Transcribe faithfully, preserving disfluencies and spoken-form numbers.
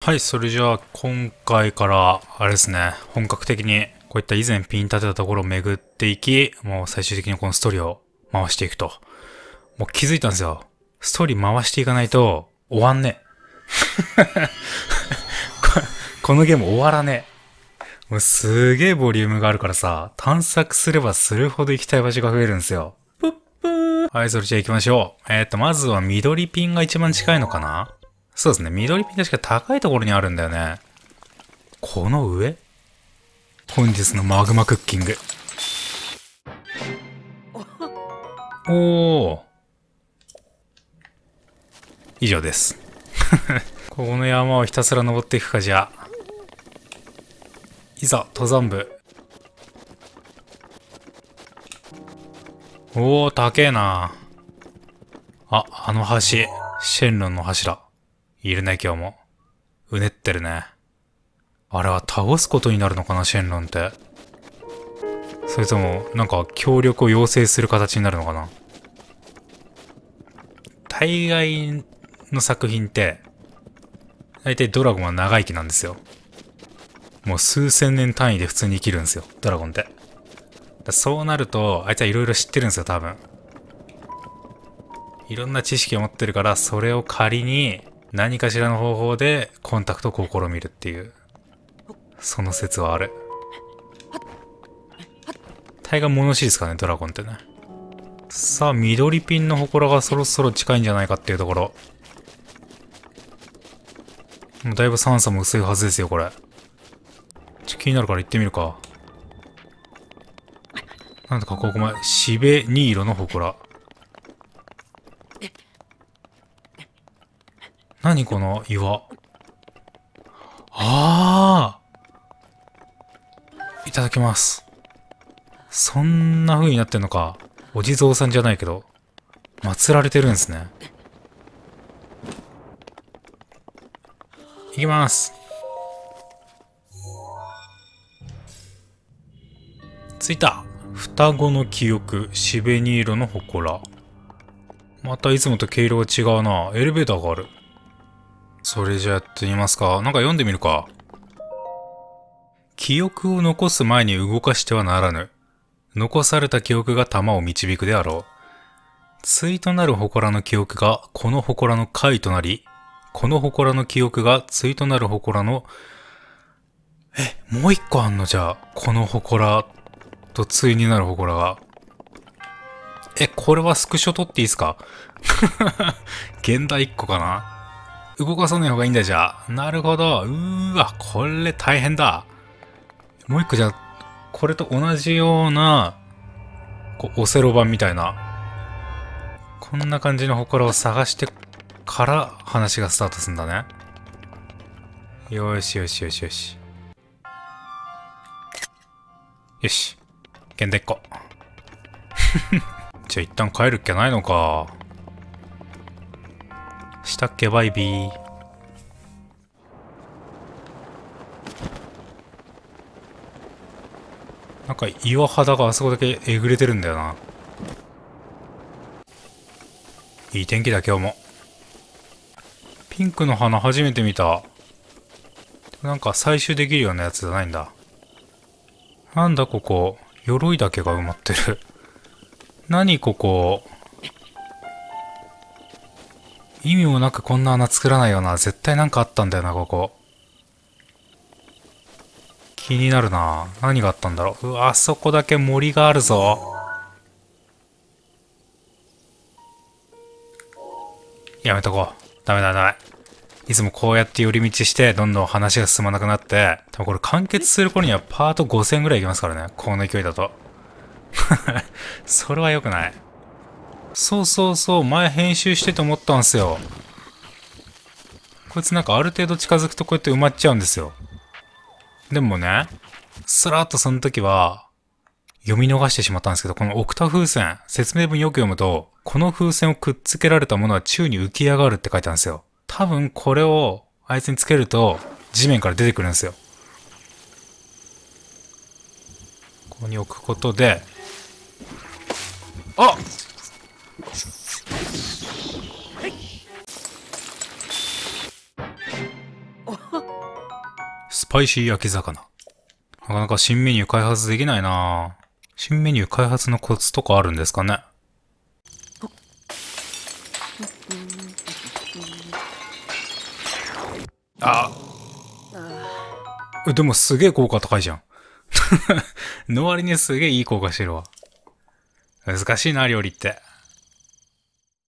はい、それじゃあ今回からあれですね、本格的にこういった以前ピン立てたところを巡っていき、もう最終的にこのストーリーを回していくと。もう気づいたんですよ。ストーリー回していかないと終わんねえ。このゲーム終わらねえ。もうすげえボリュームがあるからさ、探索すればするほど行きたい場所が増えるんですよ。ぷっぷー。はい、それじゃあ行きましょう。えっと、まずは緑ピンが一番近いのかな？そうですね。緑ピン確か高いところにあるんだよね。この上？本日のマグマクッキング。おー。以上です。ここの山をひたすら登っていくか、じゃあ。いざ、登山部。おー、高えな。あ、あの橋。シェンロンの柱。いるね、今日も。うねってるね。あれは倒すことになるのかな、シェンロンって。それとも、なんか、協力を要請する形になるのかな。大概の作品って、大体ドラゴンは長生きなんですよ。もう数千年単位で普通に生きるんですよ、ドラゴンって。そうなると、あいつはいろいろ知ってるんですよ、多分。いろんな知識を持ってるから、それを仮に、何かしらの方法でコンタクトを試みるっていう。その説はある。大概物知りですかね、ドラゴンってね。さあ、緑ピンの祠がそろそろ近いんじゃないかっていうところ。もうだいぶ酸素も薄いはずですよ、これ。ちょ、気になるから行ってみるか。なんだかここ前、シベニーロの祠。何この岩。ああいただきます。そんな風になってんのか。お地蔵さんじゃないけど、祀られてるんですね。いきます。着いた。双子の記憶、シベニーロの祠。またいつもと毛色が違うな。エレベーターがある。それじゃあやってみますか。なんか読んでみるか。記憶を残す前に動かしてはならぬ。残された記憶が玉を導くであろう。対となる祠の記憶がこの祠の解となり、この祠の記憶が対となる祠の、え、もう一個あんのじゃあ、この祠と対になる祠が。え、これはスクショ撮っていいですか？現代一個かな？動かさない方がいいんだじゃあ。なるほど。うーわ、これ大変だ。もう一個じゃあ、これと同じような、こう、オセロ版みたいな。こんな感じの祠を探してから話がスタートするんだね。よしよしよしよし。よし。現代っ子。じゃあ一旦帰るっきゃないのか。したっけバイビー。なんか岩肌があそこだけえぐれてるんだよな。いい天気だ今日も。ピンクの花初めて見た。なんか採集できるようなやつじゃないんだ。なんだここ。鎧だけが埋まってる。何ここ。意味もなくこんな穴作らないよな。絶対なんかあったんだよな、ここ。気になるな。何があったんだろう。うわ、あそこだけ森があるぞ。やめとこう。ダメだダメ。いつもこうやって寄り道して、どんどん話が進まなくなって、多分これ完結する頃にはパートごせんぐらいいきますからね。この勢いだと。それは良くない。そうそうそう、前編集してて思ったんすよ。こいつなんかある程度近づくとこうやって埋まっちゃうんですよ。でもね、スラーっとその時は、読み逃してしまったんですけど、このオクタ風船、説明文よく読むと、この風船をくっつけられたものは宙に浮き上がるって書いてあるんですよ。多分これをあいつにつけると、地面から出てくるんですよ。ここに置くことで、あっパイシー焼き魚。なかなか新メニュー開発できないなぁ。新メニュー開発のコツとかあるんですかね。あ、でもすげえ効果高いじゃん。の割にすげえいい効果してるわ。難しいな、料理って。